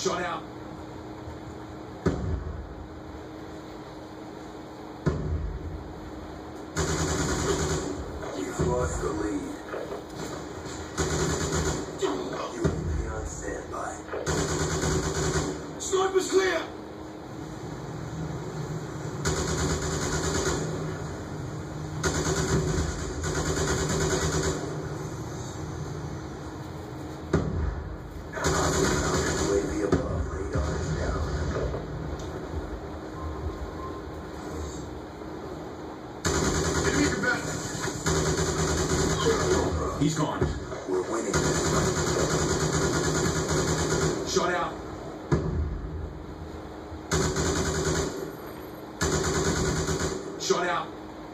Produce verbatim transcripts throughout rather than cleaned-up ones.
Shot out. You've lost the lead. U A V on standby. Sniper's clear! U A V above. Radar is down. Enemy combatant! He's gone. We're winning this fight. Shot out. Shot out.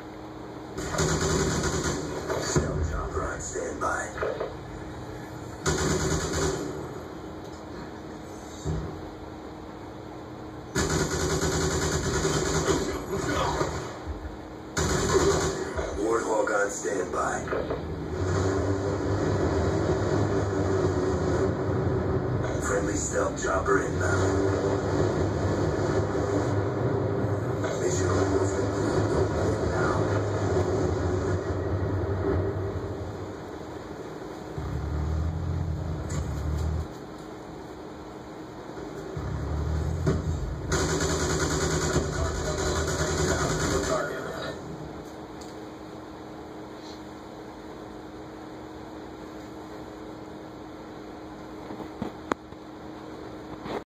Stealth chopper on standby. Warthog on standby. Friendly stealth chopper inbound.